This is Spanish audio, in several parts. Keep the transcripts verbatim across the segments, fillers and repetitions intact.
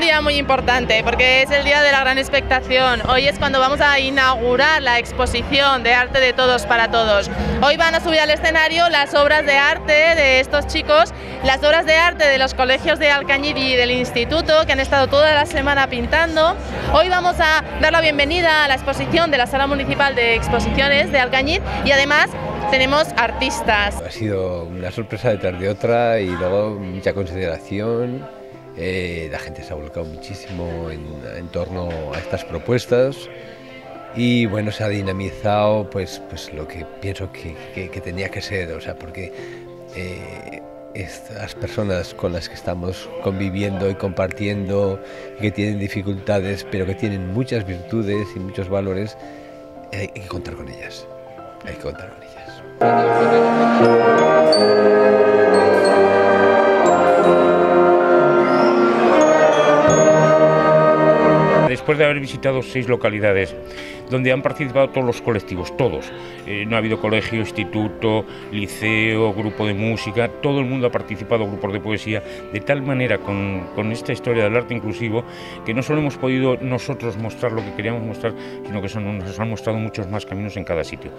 día muy importante porque es el día de la gran expectación. Hoy es cuando vamos a inaugurar la exposición de arte de todos para todos. Hoy van a subir al escenario las obras de arte de estos chicos, las obras de arte de los colegios de Alcañiz y del instituto que han estado toda la semana pintando. Hoy vamos a dar la bienvenida a la exposición de la Sala Municipal de Exposiciones de Alcañiz y además tenemos artistas. Ha sido una sorpresa detrás de otra y luego mucha consideración. Eh, la gente se ha volcado muchísimo en, en torno a estas propuestas y bueno, se ha dinamizado pues, pues lo que pienso que, que, que tenía que ser, o sea, porque eh, estas personas con las que estamos conviviendo y compartiendo y que tienen dificultades pero que tienen muchas virtudes y muchos valores, eh, hay que contar con ellas, hay que contar con ellas. Después de haber visitado seis localidades donde han participado todos los colectivos, todos, eh, no ha habido colegio, instituto, liceo, grupo de música, todo el mundo ha participado, grupos de poesía, de tal manera con, con esta historia del arte inclusivo que no solo hemos podido nosotros mostrar lo que queríamos mostrar, sino que son, nos han mostrado muchos más caminos en cada sitio.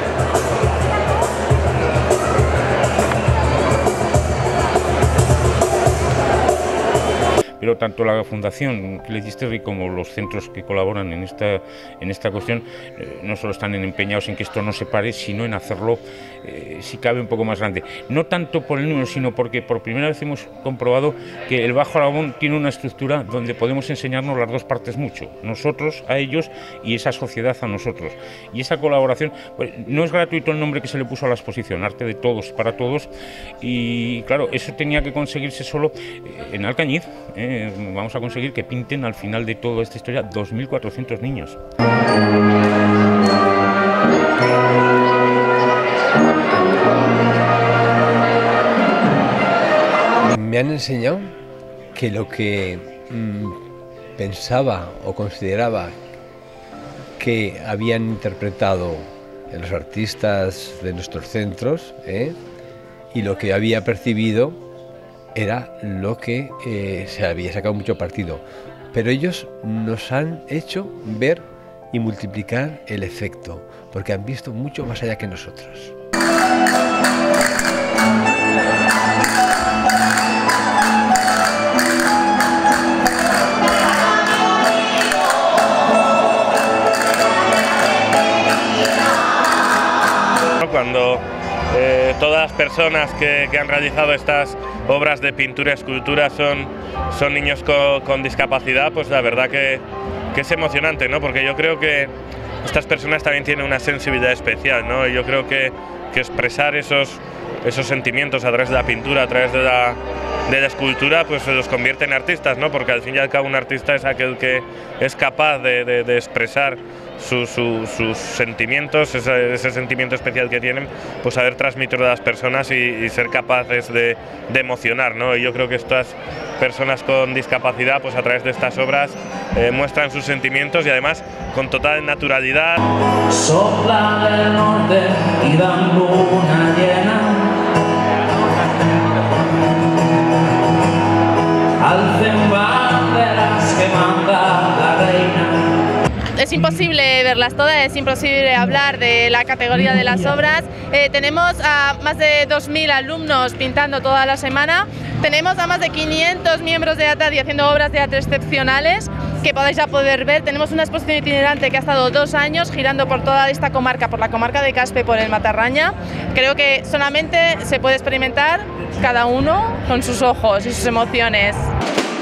Pero tanto la Fundación Clecisterri como los centros que colaboran en esta, en esta cuestión eh, no solo están empeñados en que esto no se pare, sino en hacerlo, eh, si cabe, un poco más grande. No tanto por el número, sino porque por primera vez hemos comprobado que el Bajo Aragón tiene una estructura donde podemos enseñarnos las dos partes mucho, nosotros a ellos y esa sociedad a nosotros. Y esa colaboración, pues, no es gratuito el nombre que se le puso a la exposición, Arte de Todos para Todos, y claro, eso tenía que conseguirse solo eh, en Alcañiz. Eh, Vamos a conseguir que pinten al final de toda esta historia dos mil cuatrocientos niños. Me han enseñado que lo que mmm, pensaba o consideraba que habían interpretado los artistas de nuestros centros, ¿eh? y lo que había percibido era lo que eh, se había sacado mucho partido, pero ellos nos han hecho ver y multiplicar el efecto, porque han visto mucho más allá que nosotros. Cuando eh, todas las personas que, que han realizado estas obras de pintura y escultura son, son niños con, con discapacidad, pues la verdad que, que es emocionante, ¿no? Porque yo creo que estas personas también tienen una sensibilidad especial, ¿no? Y yo creo que, que expresar esos, esos sentimientos a través de la pintura, a través de la, de la escultura, pues se los convierte en artistas, ¿no? Porque al fin y al cabo un artista es aquel que es capaz de, de, de expresar Su, su, sus sentimientos, ese, ese sentimiento especial que tienen, pues saber transmitirlo a las personas y, y ser capaces de, de emocionar, ¿no? Y yo creo que estas personas con discapacidad, pues a través de estas obras eh, muestran sus sentimientos y además con total naturalidad. Sopla del norte y dan luna llena, alcen banderas que manda la reina. Es imposible verlas todas, es imposible hablar de la categoría de las obras. Eh, tenemos a más de dos mil alumnos pintando toda la semana, tenemos a más de quinientos miembros de ATADI haciendo obras de arte excepcionales que podéis ya poder ver. Tenemos una exposición itinerante que ha estado dos años girando por toda esta comarca, por la comarca de Caspe, por el Matarraña. Creo que solamente se puede experimentar cada uno con sus ojos y sus emociones.